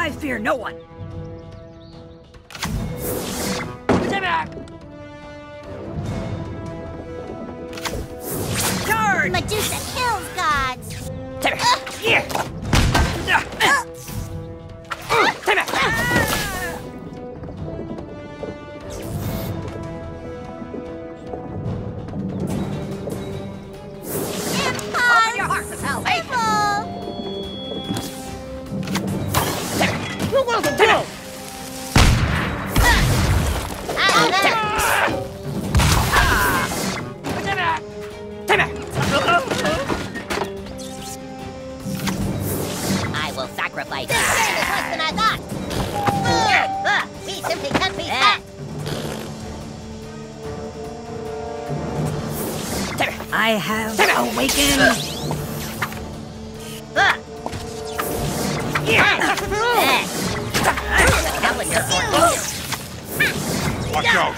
I fear no one. Charge! Medusa kills gods! Open your heart to salvation! Who wants to go? I will sacrifice. This game is worse than I thought! We simply can't be stopped! I have awakened. That was your fault. Watch out!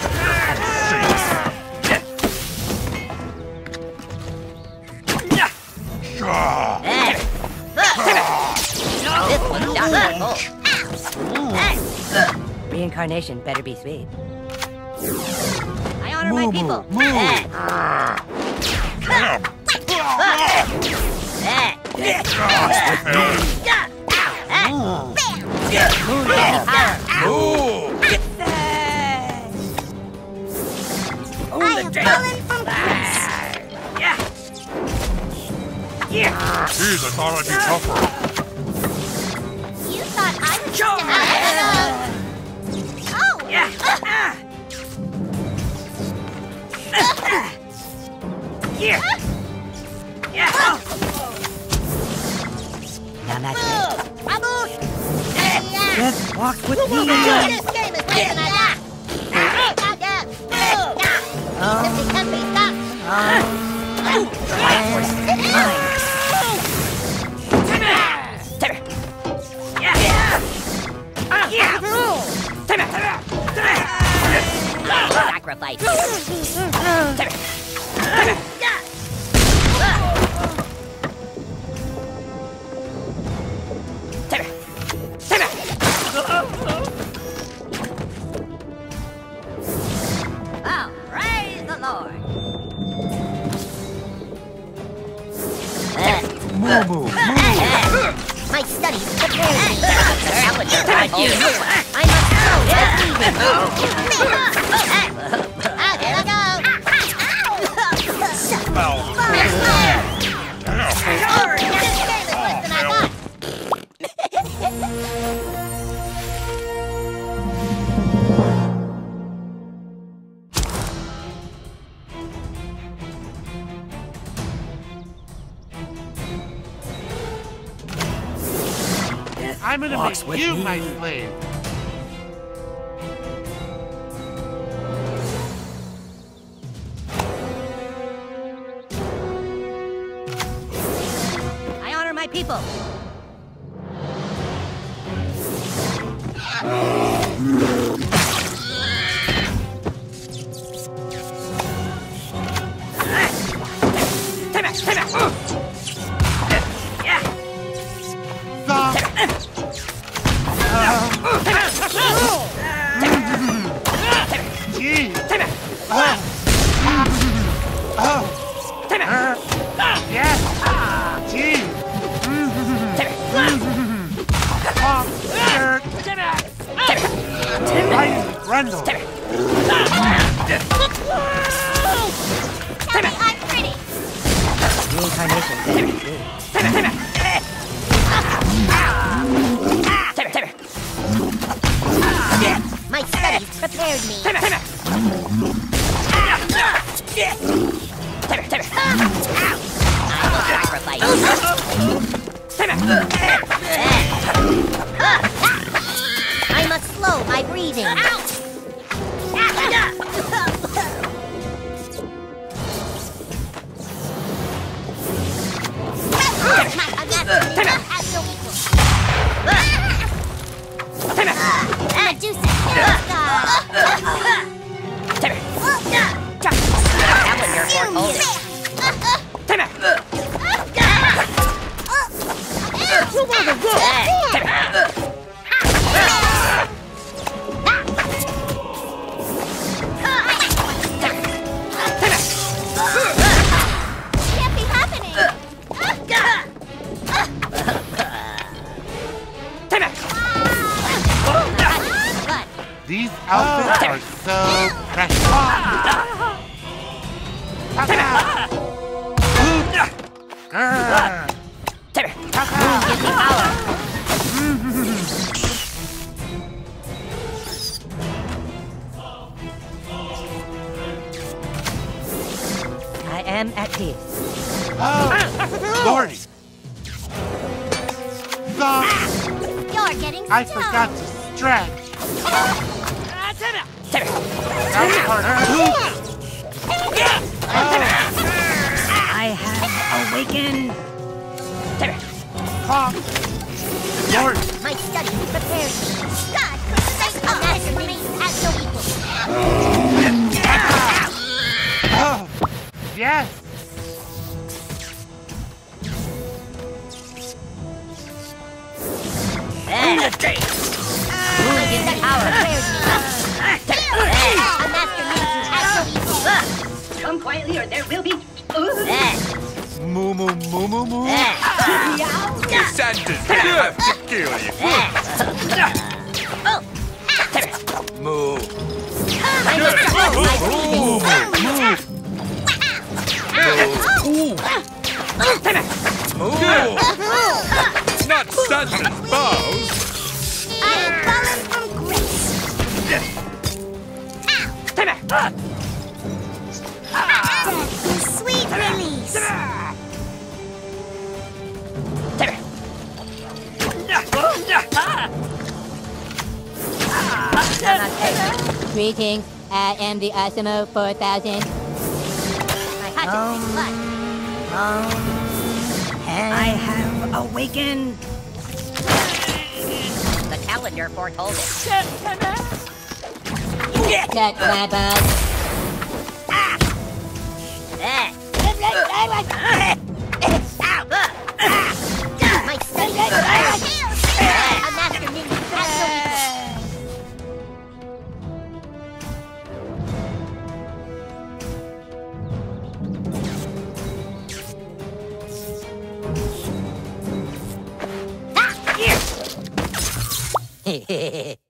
This one's just Reincarnation better be sweet. I honor my people. I have fallen from grace. Jeez, I thought I'd be tougher. You thought I was just a Oh! Now that's it. Just walk with me. This game is worse than I thought. Simply can't be stopped. Sacrifice. Oh, praise the Lord. My studies prepared me. I must know there I go. This game is worse than I thought. I'm gonna Walks make with you me. my slave. I honor my people. Randall. Tell me I'm pretty. Reincarnation better be sweet. My studies prepared me. I will sacrifice. I must slow my breathing. Medusa kills God. That was your fork. Blood. These outfits are so precious. I am at peace. Oh, Lordy. Stop. You're getting I stoned. forgot to stretch. That's harder. I have awakened. Lord, My study prepares me. God, a master remains has no equal. oh, yes. My study prepares me. A master remains has no equal. Come quietly or there will be... Moo, moo, moo, moo, moo. Santa's gonna have to kill you. Moo. It's not Santa's bows. I am fallen from grace. Death is sweet release. Greetings, I am the Osimo 4000. My hatchet takes blood. I have awakened. The calendar foretold it. Cut my balls. My study prepares me. A master ninja has no equal.